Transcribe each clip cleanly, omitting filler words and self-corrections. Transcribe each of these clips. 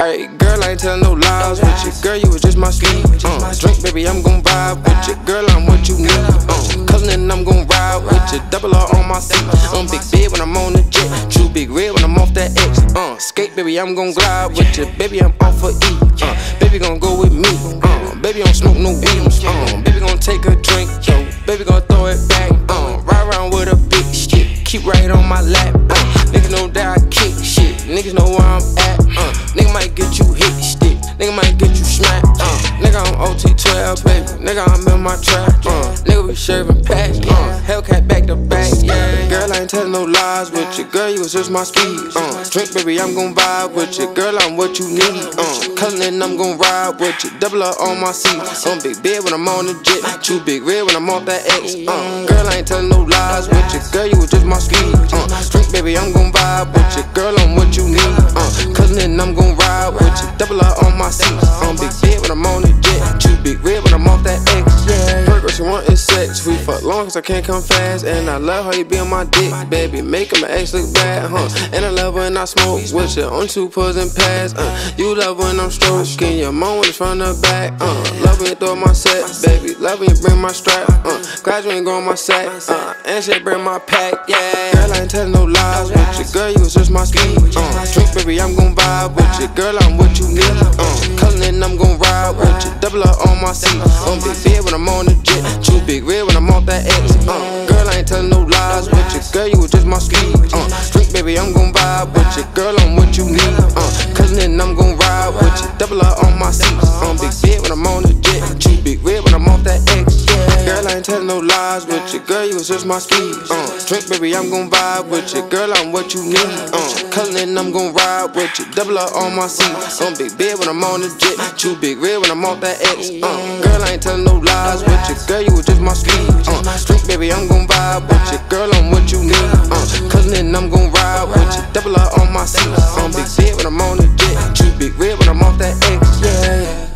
Ayy, girl, I ain't telling no lies with you. Girl, you was just my speed. Drink, baby, I'm gon' vibe with you. Girl, I'm what you need. Cousin, I'm gon' ride with you. Double R on my seat. Big bed when I'm on the jet. True big red when I'm off that X. Skate, baby, I'm gon' glide with you. Baby, I'm off for E. Baby, gon' go with me. Baby, don't smoke no weed. Baby, gon' take a drink. Baby, gon' throw it back. Ride around with a big shit. Keep right on my lap. Niggas know that I kick shit. Niggas know where I'm at. Nigga might get you hit stick. Nigga might get you smacked. Nigga, I'm OT12, baby. Nigga, I'm in my trap. Nigga, we serving packs. Hellcat back to back, yeah. Girl, I ain't telling no lies with you. Girl, you was just my speed. Drink, baby, I'm gon' vibe with you. Girl, I'm what you need. Cousin, I'm gon' ride with you. Double up on my seat. Big bed when I'm on the jet. True big red when I'm off that X. Girl, I ain't telling no lies with you. Girl, you was just my speed. Drink, baby, I'm gon' vibe with you. Girl, I'm what you need. Cousin, I'm gon' ride with you. Double up on my seat. Big bed when I'm on the jet. True big red when I'm off that X. First what she want is sex. We fuck long cause I can't come fast. And I love how you be on my dick, baby. Making my ex look bad, And I love when I smoke with you on 2 pulls and pads. You love when I'm stroking your mom when it's from the back. Love when you throw my set, baby. Love when you bring my strap. Glad you ain't growing my sack. And she bring my pack, yeah. Girl, I ain't telling no lies with you. Girl, you was just my speed. Drink, baby, I'm gon' vibe with you. Girl, I'm what you need. Cousin, I'm gon' ride with you. Double up on my seat. Big bed when I'm on the jet. True big red when I'm off that X. Girl, I ain't telling no lies with you. Girl, you was just my speed. Drink, baby, I'm gon' vibe with you. Girl, I'm what you need. Cousin, I'm gon' ride with you. Double up on my seat. Big bed when I'm on the jet. True big red when I'm off that X. Girl, I ain't telling no lies with you. Girl, you was just my speed. Drink, baby, I'm gon' vibe with you. Girl, I'm what you need. Cousin, I'm gon' ride with you. Double up on my seat. Big bed when I'm on the jet. True big red when I'm off that X. Girl, I ain't telling no lies with you. Girl, you was just my speed. Drink, baby, I'm gon' vibe with you. Girl, I'm what you need. Cousin, I'm gon' ride with you. Double up on my seat. Big bed when I'm on the jet. True big red when I'm off that X. Yeah.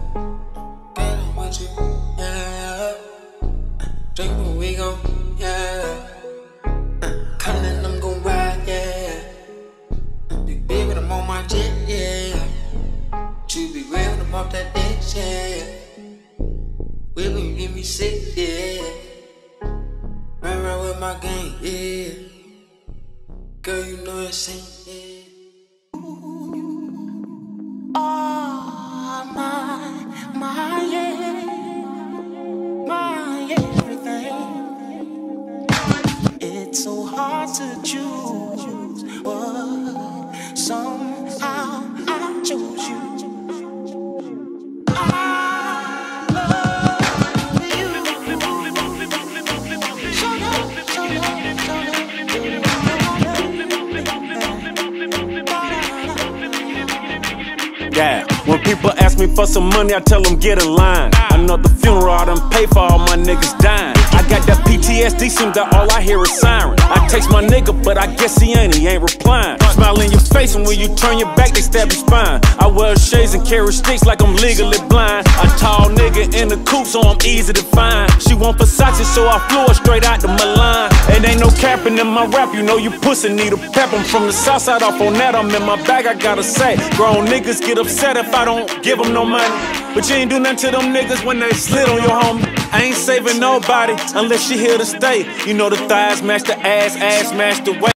Drink when we gon', yeah. Cousin, I'm gon' ride, yeah. Big bed when I'm on my jet, yeah. True big red when I'm off that X, yeah. Will you give me sick, yeah. Run around with my gang, yeah. Girl, you know it's ain't, yeah. Oh, my, yeah. My everything. It's so hard to choose, but somehow I chose you. Yeah, when people ask me for some money, I tell them get in line. Another funeral, I done pay for all my niggas dying. I got that PTSD, seems that all I hear is siren. I text my nigga, but I guess he ain't replying. Smile in your face, and when you turn your back, they stab your spine. I wear shades and carry sticks like I'm legally blind. A tall nigga in the coupe, so I'm easy to find. She want Versace, so I flew her straight out to Milan. It ain't no capping in my rap, you know you pussy need a pep. I'm from the south side, off on that, I'm in my bag, I gotta say. Grown niggas get upset if I don't give them no money. But you ain't do nothing to them niggas when they slid on your homie. I ain't saving nobody unless she here to stay. You know the thighs match the ass match the waist.